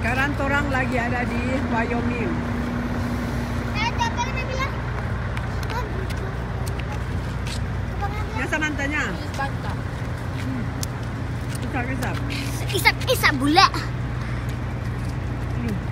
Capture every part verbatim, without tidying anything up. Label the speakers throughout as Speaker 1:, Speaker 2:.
Speaker 1: Sekarang orang lagi ada di Wyoming. Ya Samantanya. Hmm. Isap-isap.
Speaker 2: Isap-isap bula.
Speaker 1: Hmm.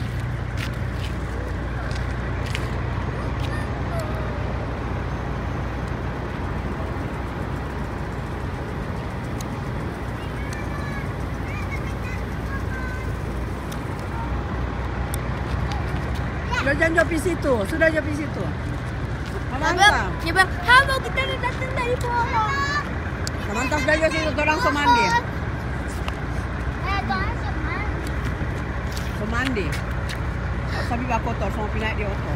Speaker 1: Sudah jangan jauh di situ, sudah jauh di situ. Mantap.
Speaker 2: Dia bilang, halo kita udah datang dari bawah.
Speaker 1: Mantap sudah jauh situ, orang semandi. Semandi. Sabi ba kotor, semua pindah di oto.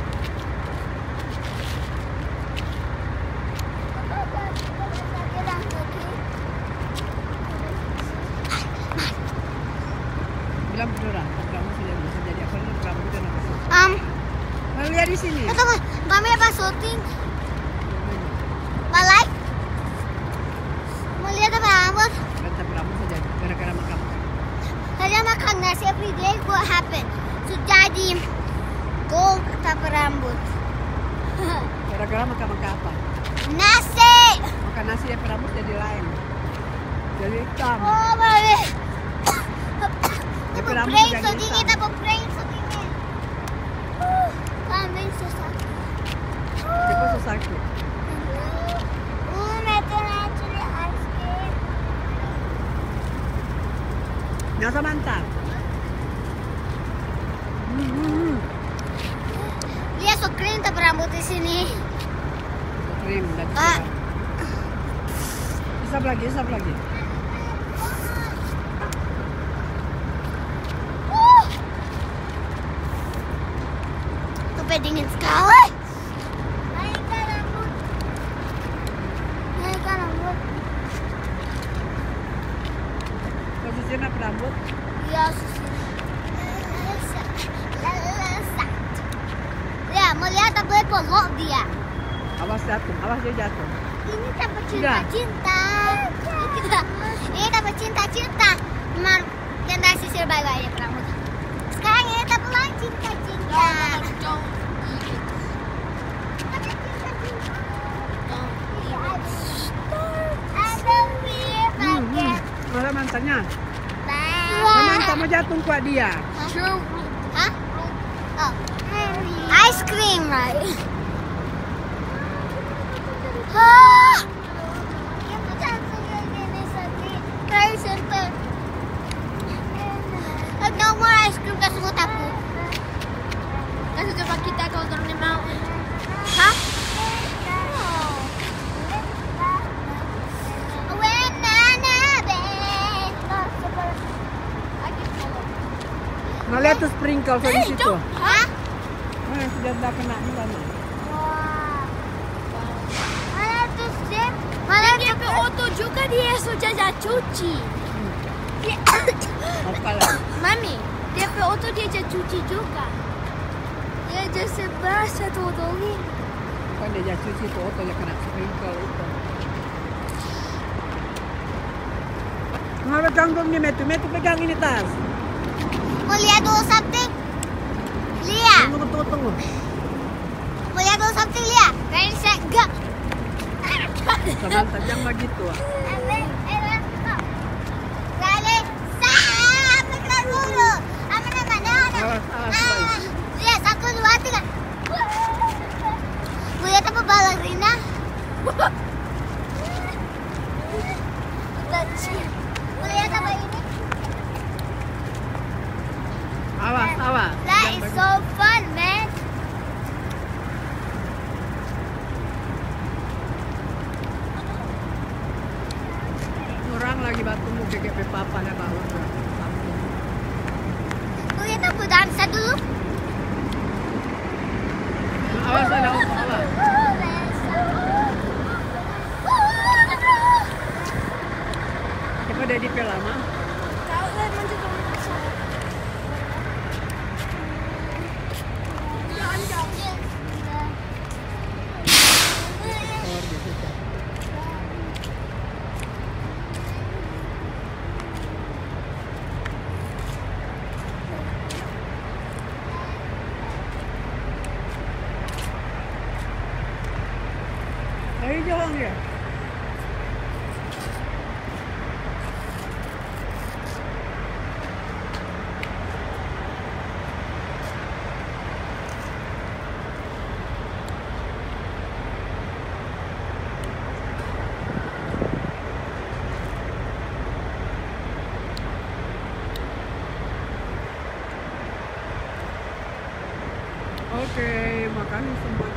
Speaker 1: Bilang beneran, kamu sudah bisa jadi apa ini? Kamu udah nafsu.
Speaker 2: Um,
Speaker 1: Mau lihat di sini.
Speaker 2: Tunggu, kami apa syuting? Balai? Mau lihat apa rambut?
Speaker 1: Kata kamu saja, gara-gara makan.
Speaker 2: Saya makan nasi every day, what happened? So jadi gold kata rambut.
Speaker 1: Gara-gara makan-makan apa?
Speaker 2: Nasi!
Speaker 1: Makan nasi ya rambut jadi lain. Jadi hitam.
Speaker 2: Oh, babe.
Speaker 1: Ya
Speaker 2: Tapos
Speaker 1: rambut
Speaker 2: brain
Speaker 1: jadi
Speaker 2: so dingin,
Speaker 1: hitam.
Speaker 2: tapos brain so dingin. Uh, Kambing so sakit.
Speaker 1: Di ko sakit.
Speaker 2: Uh, meron actually ice cream.
Speaker 1: Nasa mantap. Hmm, hmm, hmm.
Speaker 2: Lihat so kering tapos rambut di sini.
Speaker 1: Krim dan
Speaker 2: Ah.
Speaker 1: Isap lagi, isap lagi.
Speaker 2: Uh. Sampai dingin sekali. Naikkan rambut. Naikkan rambut.
Speaker 1: Posisinya apa rambut?
Speaker 2: Ya, susi. Ya, mau lihat tak boleh peluk dia.
Speaker 1: Awas jatuh, awas dia jatuh.
Speaker 2: Ini tanpa
Speaker 1: Sudah.
Speaker 2: cinta-cinta. Ini tanpa cinta-cinta. Memang kita sisir baik-baik ya rambut. Sekarang ini tak pulang cinta-cinta.
Speaker 1: Hmm, hmm. Mana mantannya?
Speaker 2: Wah.
Speaker 1: Samantha mau jatuh kuat dia.
Speaker 2: Hah? Oh. Ice cream, right? Ah! Curry center. No more ice cream kasi mo tapo. Kasi coba kita kalau turun di mountain. Hah?
Speaker 1: Nah, lihat tuh sprinkle di situ.
Speaker 2: Hah?
Speaker 1: Oh, yang sudah tidak kena ini kan.
Speaker 2: Mana tuh sih? Mana dia ke auto juga dia sudah jadi cuci.
Speaker 1: Apalah.
Speaker 2: Mami, dia ke auto dia jadi cuci juga. Dia jadi sebas satu dongin.
Speaker 1: Kan dia jatuh situ, auto yang kena sprinkle itu. Nggak bertanggung nih Metu, Metu pegang ini tas.
Speaker 2: Mau lihat dulu something? Lihat.
Speaker 1: Tunggu, tunggu, tunggu.
Speaker 2: Mau lihat dulu something lihat? Ready set go.
Speaker 1: Samantha jangan begitu. Ah.
Speaker 2: Ready set. Pegang dulu. Apa namanya?
Speaker 1: Awas, awas, awas.
Speaker 2: Lihat satu dua tiga. Mau lihat apa balerina? Mau lihat apa ini?
Speaker 1: Awas, awas.
Speaker 2: That
Speaker 1: Jangan
Speaker 2: is
Speaker 1: begitu.
Speaker 2: so fun, man.
Speaker 1: Orang lagi batu mau ke G P Papa ya bawa.
Speaker 2: Mau lihat apa dansa dulu?
Speaker 1: Awas ada auto, awas. Coba ada di lama.
Speaker 2: Kau lihat macam tu.
Speaker 1: Keluar di situ. Ayo jalan dia. Oke, makasih semuanya.